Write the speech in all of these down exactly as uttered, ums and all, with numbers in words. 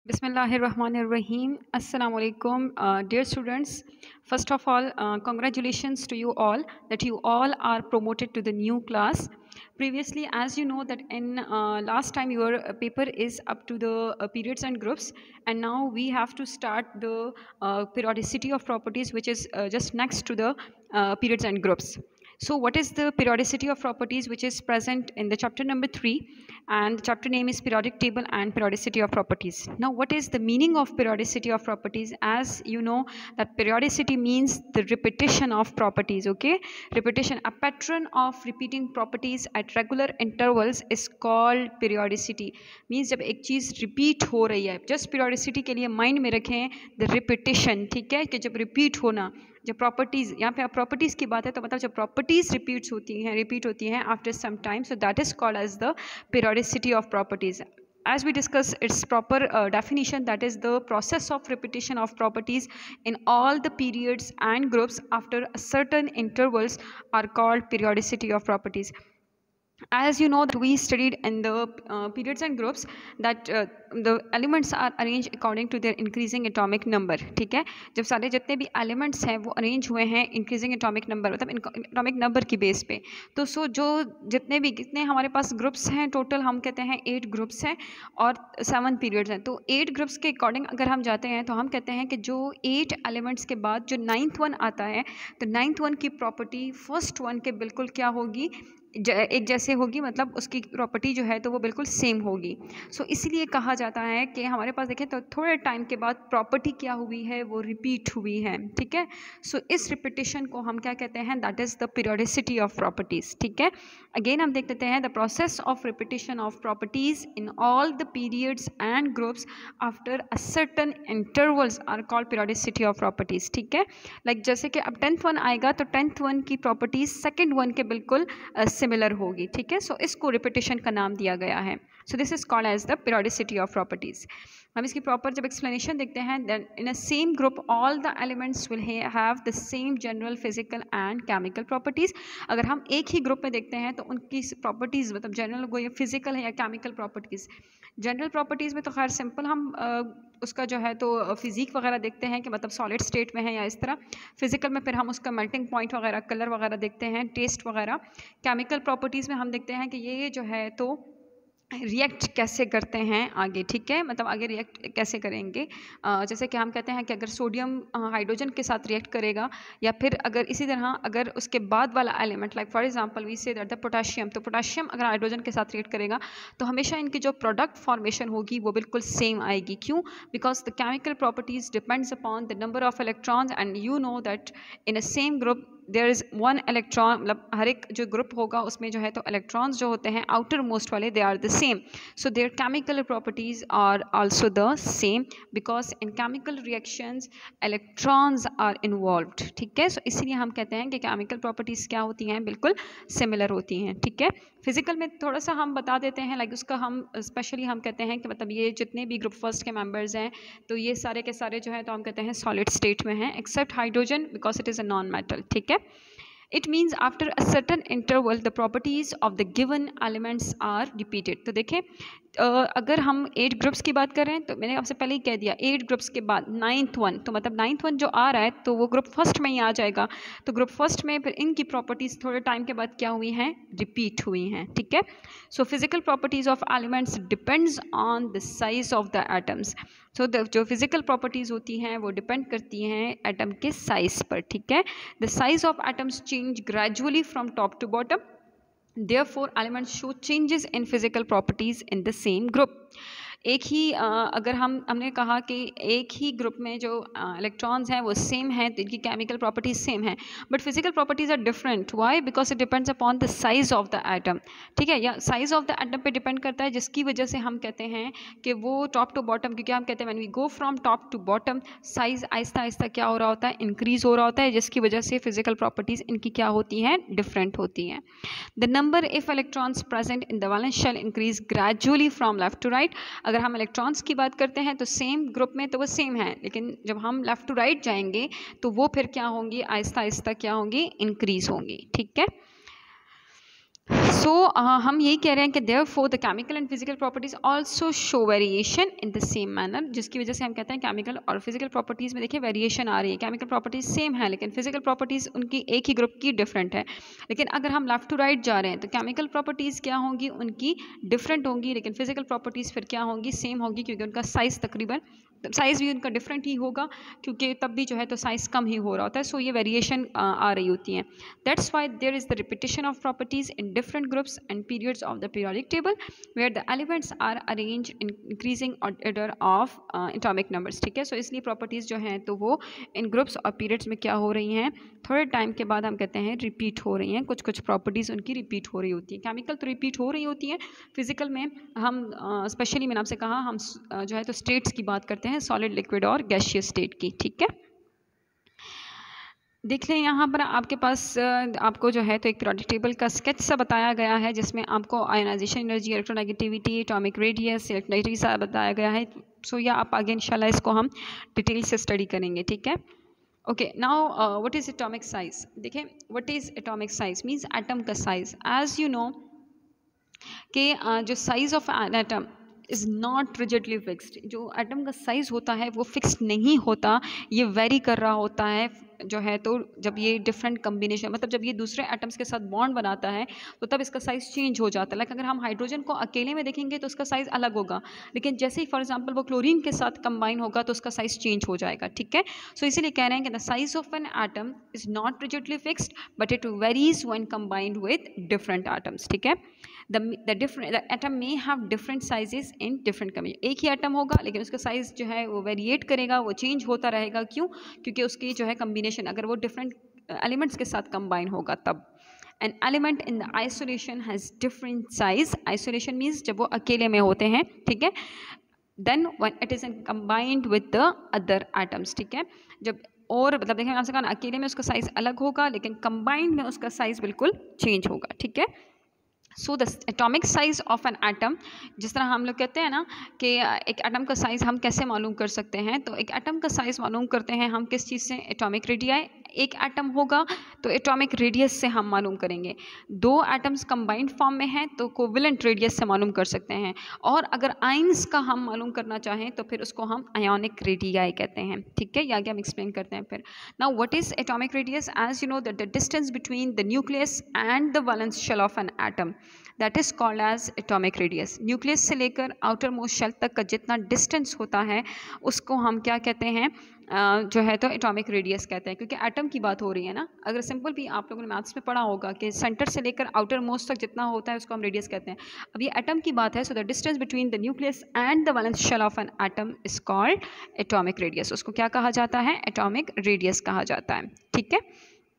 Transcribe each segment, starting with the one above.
Bismillahirrahmanirrahim. Assalamu alaikum, uh, dear students. First of all, uh, congratulations to you all that you all are promoted to the new class. Previously, as you know that in uh, last time your uh, paper is up to the uh, periods and groups, and now we have to start the uh, periodicity of properties, which is uh, just next to the uh, periods and groups. So what is the periodicity of properties, which is present in the chapter number three, and the chapter name is periodic table and periodicity of properties. Now what is the meaning of periodicity of properties? As you know that periodicity means the repetition of properties. Okay, repetition, a pattern of repeating properties at regular intervals is called periodicity. Means जब एक चीज़ repeat हो रही है, just periodicity के लिए mind में रखें the repetition, ठीक है, कि जब repeat होना, जब प्रॉपर्टीज़, यहाँ पे आप प्रॉपर्टीज़ की बात है तो मतलब जब प्रॉपर्टीज़ रिपीट्स होती हैं रिपीट होती हैं after some time, so that is called as the periodicity of properties. As we discuss its proper uh, definition, that is the process of repetition of properties in all the periods and groups after certain intervals are called periodicity of properties. As you know that we studied in the uh, periods and groups that uh, the elements are arranged according to their increasing atomic number. ठीक है, जब सारे जितने भी elements हैं वो arrange हुए हैं increasing atomic number, मतलब atomic number की base पे, तो सो जो जितने भी कितने हमारे पास groups हैं total, हम कहते हैं eight groups हैं और seven periods हैं. तो eight groups के according अगर हम जाते हैं तो हम कहते हैं कि जो eight elements के बाद जो ninth one आता है, तो ninth one की property first one के बिल्कुल क्या होगी, एक जैसे होगी, मतलब उसकी प्रॉपर्टी जो है तो वो बिल्कुल सेम होगी. सो so, इसलिए कहा जाता है कि हमारे पास देखें तो थोड़े टाइम के बाद प्रॉपर्टी क्या हुई है, वो रिपीट हुई है. ठीक है, सो so, इस रिपीटिशन को हम क्या कहते हैं, that is the periodicity of properties. ठीक है, अगेन हम देख लेते हैं the process of repetition of properties in all the periods and groups after a certain intervals are called periodicity of properties. ठीक है, लाइक जैसे कि अब टेंथ वन आएगा तो टेंथ वन की प्रॉपर्टीज़ सेकेंड वन के बिल्कुल सिमिलर होगी. ठीक है, सो so, इसको रिपीटिशन का नाम दिया गया है. So this is called as the periodicity of properties. हम इसकी प्रॉपर जब एक्सप्लेनेशन देखते हैं, then in a same group all the elements will have the same general physical and chemical properties. अगर हम एक ही ग्रुप में देखते हैं तो उनकी प्रॉपर्टीज़ मतलब जनरल को या फिजिकल है या केमिकल प्रॉपर्टीज़. जनरल प्रॉपर्टीज़ में तो खैर सिंपल हम आ, उसका जो है तो फिजिक वगैरह देखते हैं कि मतलब सॉलिड स्टेट में है या इस तरह. फिजिकल में फिर हम उसका मेल्टिंग पॉइंट वगैरह, कलर वगैरह देखते हैं, टेस्ट वगैरह. केमिकल प्रॉपर्टीज़ में हम देखते हैं कि ये जो है तो रिएक्ट कैसे करते हैं आगे. ठीक है, मतलब आगे रिएक्ट कैसे करेंगे. आ, जैसे कि हम कहते हैं कि अगर सोडियम हाइड्रोजन के साथ रिएक्ट करेगा, या फिर अगर इसी तरह अगर उसके बाद वाला element like for example we say that the potassium, तो पोटाशियम अगर हाइड्रोजन के साथ रिएक्ट करेगा तो हमेशा इनकी जो प्रोडक्ट फॉर्मेशन होगी वो बिल्कुल सेम आएगी. क्यों? Because the chemical properties depends upon the number of electrons, and you know that in a same group there is one electron, मतलब हर एक जो ग्रुप होगा उसमें जो है तो इलेक्ट्रॉन्स जो होते हैं आउटर मोस्ट वाले, they are the same. So their chemical properties are also the same because in chemical reactions electrons are involved. ठीक है, सो इसलिए हम कहते हैं कि केमिकल प्रॉपर्टीज़ क्या होती हैं, बिल्कुल सिमिलर होती हैं. ठीक है, फिजिकल में थोड़ा सा हम बता देते हैं, लाइक उसका हम स्पेशली हम कहते हैं कि मतलब ये जितने भी ग्रुप फर्स्ट के मेंबर्स हैं तो ये सारे के सारे जो है तो हम कहते हैं सॉलिड स्टेट में हैं, except hydrogen because it is a non metal. ठीक है, it means after a certain interval the properties of the given elements are repeated. तो देखें Uh, अगर हम एट ग्रुप्स की बात करें तो मैंने आपसे पहले ही कह दिया एट ग्रुप्स के बाद नाइन्थ वन, तो मतलब नाइन्थ वन जो आ रहा है तो वो ग्रुप फर्स्ट में ही आ जाएगा. तो ग्रुप फर्स्ट में फिर इनकी प्रॉपर्टीज़ थोड़े टाइम के बाद क्या हुई हैं, रिपीट हुई हैं. ठीक है, so physical properties of elements depends on the size of the atoms. So जो फिजिकल प्रॉपर्टीज़ होती हैं वो डिपेंड करती हैं एटम के साइज़ पर. ठीक है, the size of atoms change gradually from top to bottom. Therefore, elements show changes in physical properties in the same group. एक ही अगर हम हमने कहा कि एक ही ग्रुप में जो इलेक्ट्रॉन्स हैं वो सेम हैं तो इनकी केमिकल प्रॉपर्टीज सेम हैं, but physical properties are different. Why? Because it depends upon the size of the atom. ठीक है, या साइज ऑफ द एटम पे डिपेंड करता है, जिसकी वजह से हम कहते हैं कि वो टॉप टू बॉटम, क्योंकि हम कहते हैं when we go from top to bottom size आहिस्ता आहिस्ता क्या हो रहा होता है, इंक्रीज हो रहा होता है, जिसकी वजह से फिजिकल प्रॉपर्टीज़ इनकी क्या होती हैं, डिफरेंट होती हैं. The number if electrons present in the valence shell increase gradually from left to right. अगर हम इलेक्ट्रॉन्स की बात करते हैं तो सेम ग्रुप में तो वो सेम है, लेकिन जब हम लेफ्ट टू राइट जाएंगे तो वो फिर क्या होंगी, आहिस्ता आहिस्ता क्या होंगी, इंक्रीज होंगी. ठीक है, सो uh, हम यही कह रहे हैं कि therefore the chemical and physical properties also show variation in the same manner, जिसकी वजह से हम कहते हैं केमिकल और फिजिकल प्रॉपर्टीज़ में देखिए वेरिएशन आ रही है। केमिकल प्रॉपर्टीज सेम है लेकिन फिजिकल प्रॉपर्टीज़ उनकी एक ही ग्रुप की डिफरेंट है। लेकिन अगर हम लेफ्ट टू राइट जा रहे हैं तो केमिकल प्रॉपर्टीज़ क्या होंगी, उनकी डिफरेंट होंगी, लेकिन फिजिकल प्रॉपर्टीज़ फिर क्या होंगी, सेम होगी, क्योंकि उनका साइज़ तकरीबन साइज़ भी उनका डिफरेंट ही होगा, क्योंकि तब भी जो है तो साइज़ कम ही हो रहा होता है। सो ये वेरिएशन आ रही होती हैं। That's why there is the repetition of properties in different groups and periods of the periodic table where the elements are arrange in increasing order of atomic numbers. ठीक है, सो इसलिए प्रॉपर्टीज़ जो हैं तो वो इन ग्रुप्स और पीरियड्स में क्या हो रही हैं, थोड़े टाइम के बाद हम कहते हैं रिपीट हो रही हैं। कुछ कुछ प्रॉपर्टीज़ उनकी रिपीट हो रही होती हैं। केमिकल तो रिपीट हो रही होती हैं, फिजिकल में हम स्पेशली uh, मैंने आपसे कहा हम uh, जो है तो स्टेट्स की बात करते हैं, सॉलिड, लिक्विड और गैसियस स्टेट की। ठीक है, देख लें यहाँ पर आपके पास आपको जो है तो एक पीरियोडिक टेबल का स्केच सा बताया गया है, जिसमें आपको ionization energy, electronegativity, atomic radius, electronegativity सा बताया गया है। सो या आप आगे इंशाल्लाह इसको हम डिटेल से स्टडी करेंगे। ठीक है, okay, now what is atomic size. देखें, what is atomic size means atom का साइज। एज यू नो कि uh, जो size of an atom is not rigidly fixed. जो एटम का साइज़ होता है वो फिक्स्ड नहीं होता, ये वेरी कर रहा होता है जो है तो जब ये डिफरेंट कम्बिनेशन, मतलब जब ये दूसरे एटम्स के साथ बॉन्ड बनाता है तो तब इसका साइज़ चेंज हो जाता है। लाइक अगर हम हाइड्रोजन को अकेले में देखेंगे तो उसका साइज़ अलग होगा, लेकिन जैसे ही फॉर एग्जांपल वो क्लोरीन के साथ कंबाइन होगा तो उसका साइज़ चेंज हो जाएगा। ठीक है, सो so, इसीलिए कह रहे हैं कि the size of an atom is not rigidly fixed but it varies when combined with different atoms. ठीक है, the the different the atom may have different sizes in different combination. एक ही atom होगा लेकिन उसका साइज़ जो है वो वेरिएट करेगा, वो चेंज होता रहेगा। क्यों? क्योंकि उसकी जो है कम्बिनेशन, अगर वो डिफरेंट एलिमेंट्स के साथ कंबाइन होगा तब। An element in the isolation has different size. Isolation means जब वो अकेले में होते हैं। ठीक है, then when it is combined with the other atoms. ठीक है, जब और मतलब देखें आपसे कहा अकेले में उसका साइज़ अलग होगा लेकिन कंबाइंड में उसका साइज़ बिल्कुल चेंज होगा। ठीक है, so the atomic size of an atom, जिस तरह हम लोग कहते हैं ना कि एक एटम का साइज़ हम कैसे मालूम कर सकते हैं, तो एक एटम का साइज़ मालूम करते हैं हम किस चीज़ से, एटॉमिक रेडियाई। एक एटम होगा तो एटॉमिक रेडियस से हम मालूम करेंगे। दो एटम्स कंबाइंड फॉर्म में हैं तो कोवेलेंट रेडियस से मालूम कर सकते हैं। और अगर आइंस का हम मालूम करना चाहें तो फिर उसको हम आयोनिक रेडियाई कहते हैं। ठीक है, ये आगे हम एक्सप्लेन करते हैं फिर। Now what is atomic radius? As you know that the distance between the nucleus and the valence shell of an atom that is called as atomic radius. Nucleus से लेकर आउटर मोस्ट शेल तक का जितना distance होता है उसको हम क्या कहते हैं, Uh, जो है तो एटॉमिक रेडियस कहते हैं, क्योंकि एटम की बात हो रही है ना। अगर सिंपल भी आप लोगों ने मैथ्स में पढ़ा होगा कि सेंटर से लेकर आउटर मोस्ट तक जितना होता है उसको हम रेडियस कहते हैं। अब ये एटम की बात है, so the distance between the nucleus and the valence shell of an atom is called atomic radius. उसको क्या कहा जाता है? एटॉमिक रेडियस कहा जाता है। ठीक है,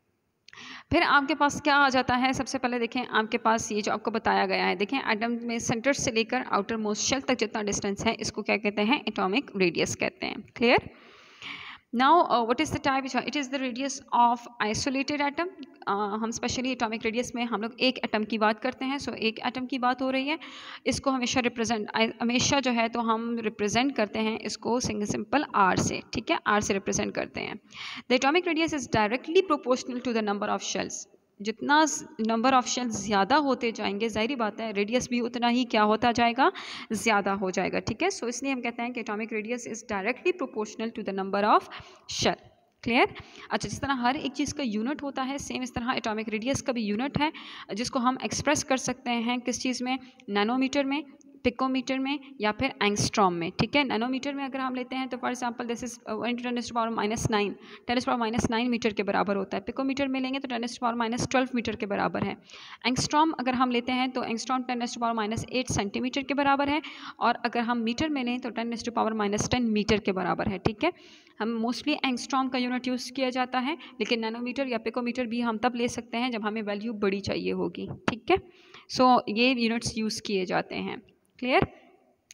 फिर आपके पास क्या आ जाता है? सबसे पहले देखें आपके पास ये जो आपको बताया गया है, देखें एटम में सेंटर से लेकर आउटर मोस्ट शेल तक जितना डिस्टेंस है इसको क्या कहते हैं? एटॉमिक रेडियस कहते हैं। Clear? Now uh, what is the type? It is the radius of isolated atom. uh, हम स्पेशली एटॉमिक रेडियस में हम लोग एक एटम की बात करते हैं। सो so, एक एटम की बात हो रही है, इसको हमेशा रिप्रेजेंट हमेशा जो है तो हम रिप्रेजेंट करते हैं इसको सिंगल सिंपल आर से। ठीक है, आर से रिप्रेजेंट करते हैं। The atomic radius is directly proportional to the number of shells. जितना नंबर ऑफ शेल्स ज़्यादा होते जाएंगे, ज़ाहिर बात है रेडियस भी उतना ही क्या होता जाएगा, ज़्यादा हो जाएगा। ठीक है, सो so, इसलिए हम कहते हैं कि atomic radius is directly proportional to the number of shell. Clear? अच्छा, जिस तरह हर एक चीज़ का यूनिट होता है, सेम इस तरह एटॉमिक रेडियस का भी यूनिट है, जिसको हम एक्सप्रेस कर सकते हैं किस चीज़ में? नैनोमीटर में, पिकोमीटर में या फिर एंगस्ट्रॉम में। ठीक है, नैनोमीटर में अगर हम लेते हैं तो for example this is ten to the power minus nine ten to the power minus nine metre के बराबर होता है। पिकोमीटर में लेंगे तो ten to the power minus twelve metre के बराबर है। एंगस्ट्रॉम अगर हम लेते हैं तो angstrom ten to the power minus eight centimetre के बराबर है, और अगर हम मीटर में लें तो ten to the power minus ten metre के बराबर है। ठीक है, हम मोस्टली एंगस्ट्रॉम का यूनिट यूज़ किया जाता है, लेकिन नैनोमीटर या पिकोमीटर भी हम तब ले सकते हैं जब हमें वैल्यू बड़ी चाहिए होगी। ठीक है, सो so, ये यूनिट्स यूज़ किए जाते हैं। क्लियर?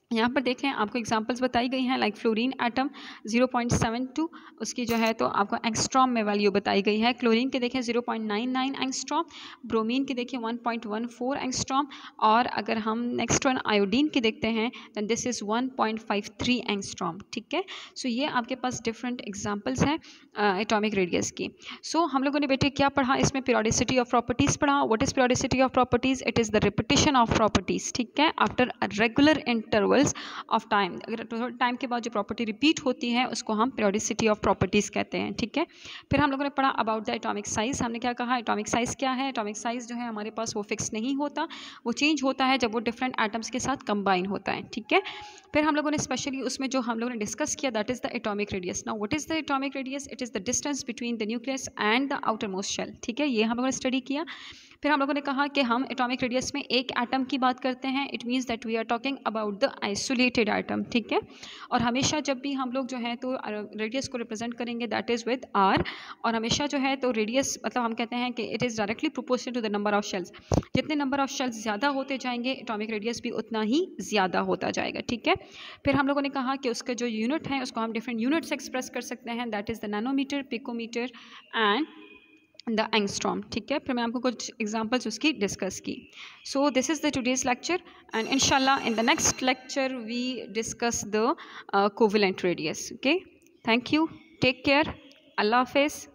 यहाँ पर देख लें, आपको एग्जांपल्स बताई गई हैं, like fluorine atom zero point seven two, उसकी जो है तो आपको एंगस्ट्रॉम में वैल्यू बताई गई है। क्लोरीन के देखें zero point nine nine angstrom, bromine के देखें one point one four angstrom, और अगर हम नेक्स्ट वन आयोडीन की देखते हैं then this is one point five three angstrom. ठीक है, सो ये आपके पास डिफरेंट एग्जाम्पल्स हैं एटॉमिक रेडियस की। सो so, हम लोगों ने बेटे क्या पढ़ा इसमें? पीरियोडिसिटी ऑफ प्रॉपर्टीज़ पढ़ा। What is periodicity of properties? It is the repetition of properties. ठीक है, after regular intervals of time, अगर टाइम के बाद जो प्रॉपर्टी रिपीट होती है उसको हम पीरियोडिसिटी ऑफ प्रॉपर्टीज़ कहते हैं। ठीक है, फिर हम लोगों ने पढ़ा अबाउट द एटॉमिक साइज़। हमने क्या कहा? एटॉमिक साइज़ क्या है? एटॉमिक साइज़ जो है हमारे पास वो फिक्स नहीं होता, वो चेंज होता है जब वो डिफरेंट एटम्स के साथ कंबाइन होता है। ठीक है, फिर हम लोगों ने स्पेशली उसमें जो हम लोगों ने डिस्कस किया that is the atomic radius. Now what is the atomic radius? It is the distance between the nucleus and the outer most shell. ठीक है, ये हम लोगों ने स्टडी किया। फिर हम लोगों ने कहा कि हम एटॉमिक रेडियस में एक एटम की बात करते हैं, it means that we are talking about the isolated atom. ठीक है, और हमेशा जब भी हम लोग जो है तो रेडियस को रिप्रेजेंट करेंगे दैट इज़ विद आर, और हमेशा जो है तो रेडियस मतलब हम कहते हैं कि it is directly proportional to the number of shells. जितने नंबर ऑफ शेल्स ज़्यादा होते जाएंगे एटॉमिक रेडियस भी उतना ही ज़्यादा होता जाएगा। ठीक है, फिर हम लोगों ने कहा कि उसका जो यूनिट है उसको हम डिफरेंट यूनिट से एक्सप्रेस कर सकते हैं, that is the nanometre, picometre and the angstrom. ठीक है, फिर मैं आपको कुछ एग्जांपल्स उसकी डिस्कस की। So this is the today's lecture and इंशाल्लाह in the next lecture we discuss the covalent radius. Okay, thank you, take care, अल्लाह हाफिज़।